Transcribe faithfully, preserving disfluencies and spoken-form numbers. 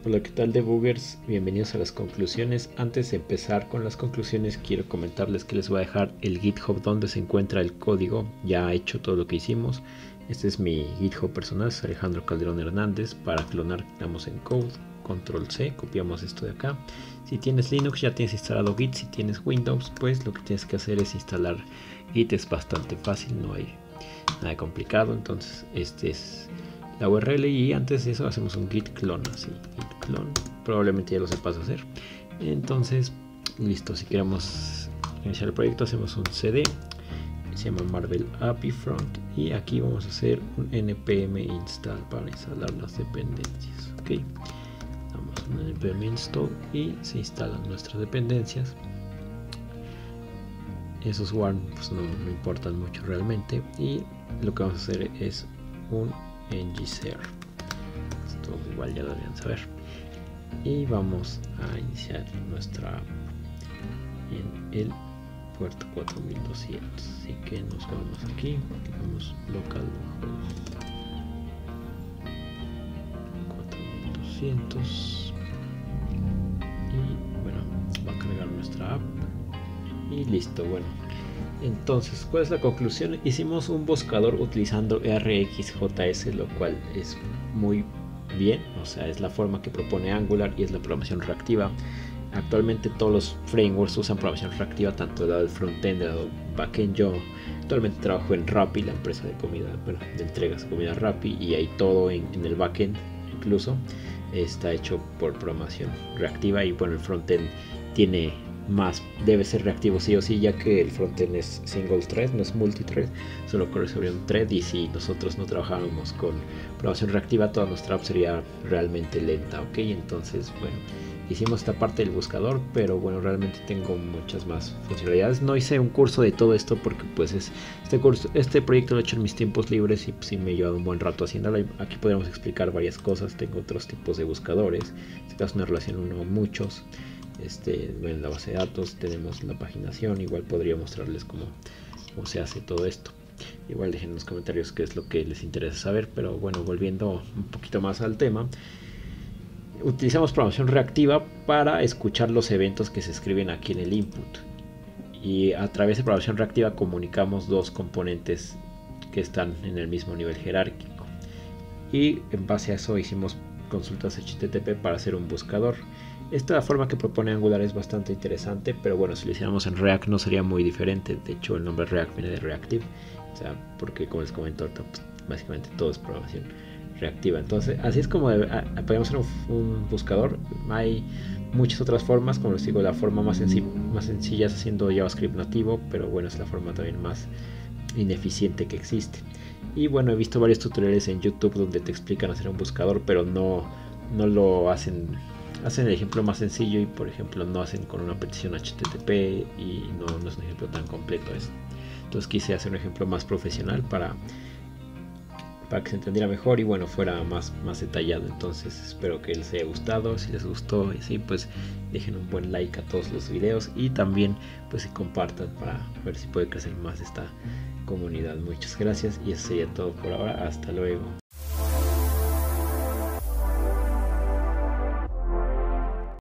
Hola, ¿qué tal, debuggers? Bienvenidos a las conclusiones. Antes de empezar con las conclusiones, quiero comentarles que les voy a dejar el GitHub donde se encuentra el código ya hecho, todo lo que hicimos. Este es mi GitHub personal, es Alejandro Calderón Hernández. Para clonar, damos en code, control C, copiamos esto de acá. Si tienes Linux ya tienes instalado Git. Si tienes Windows, pues lo que tienes que hacer es instalar Git. Es bastante fácil, no hay nada complicado. Entonces este es la U R L y antes de eso hacemos un git clone, así, git clone, probablemente ya lo sepas hacer. Entonces listo, si queremos iniciar el proyecto hacemos un cd, se llama Marvel A P I Front, y aquí vamos a hacer un npm install para instalar las dependencias. Ok, damos un npm install y se instalan nuestras dependencias. Esos warn pues no, no importan mucho realmente, y lo que vamos a hacer es un ngser. Esto igual ya lo deberían saber. Y vamos a iniciar nuestra app en el puerto cuatro mil doscientos. Así que nos vamos aquí, vamos localhost cuatro mil doscientos y bueno, va a cargar nuestra app y listo. Bueno, entonces, ¿cuál es la conclusión? Hicimos un buscador utilizando R X J S, lo cual es muy bien, o sea, es la forma que propone Angular y es la programación reactiva. Actualmente todos los frameworks usan programación reactiva, tanto del lado del frontend, del lado del backend. Yo actualmente trabajo en Rappi, la empresa de comida, bueno, de entregas de comida Rappi, y ahí todo en, en el backend incluso está hecho por programación reactiva, y bueno, el frontend tiene más, debe ser reactivo sí o sí, ya que el frontend es single thread, no es multithread, solo corre sobre un thread, y si nosotros no trabajáramos con programación reactiva, toda nuestra app sería realmente lenta. Ok, entonces bueno, hicimos esta parte del buscador, pero bueno, realmente tengo muchas más funcionalidades. No hice un curso de todo esto porque pues es este curso, este proyecto lo he hecho en mis tiempos libres y pues, sí me he llevado un buen rato haciéndolo. Aquí podríamos explicar varias cosas. Tengo otros tipos de buscadores, en este caso una relación uno a muchos. Este, en la base de datos tenemos la paginación, igual podría mostrarles cómo, cómo se hace todo esto. Igual dejen en los comentarios qué es lo que les interesa saber, pero bueno, volviendo un poquito más al tema, utilizamos programación reactiva para escuchar los eventos que se escriben aquí en el input, y a través de programación reactiva comunicamos dos componentes que están en el mismo nivel jerárquico, y en base a eso hicimos consultas H T T P para hacer un buscador. Esta forma que propone Angular es bastante interesante, pero bueno, si lo hiciéramos en React no sería muy diferente. De hecho, el nombre React viene de Reactive, o sea, porque como les comento, básicamente todo es programación reactiva. Entonces, así es como podemos hacer un, un buscador. Hay muchas otras formas, como les digo, la forma más, senc más sencilla es haciendo JavaScript nativo, pero bueno, es la forma también más ineficiente que existe. Y bueno, he visto varios tutoriales en YouTube donde te explican hacer un buscador, pero no, no lo hacen. Hacen el ejemplo más sencillo y por ejemplo no hacen con una petición H T T P, y no, no es un ejemplo tan completo eso. Entonces quise hacer un ejemplo más profesional para, para que se entendiera mejor y bueno, fuera más, más detallado. Entonces espero que les haya gustado. Si les gustó, sí, pues dejen un buen like a todos los videos y también pues se compartan para ver si puede crecer más esta comunidad. Muchas gracias y eso sería todo por ahora. Hasta luego.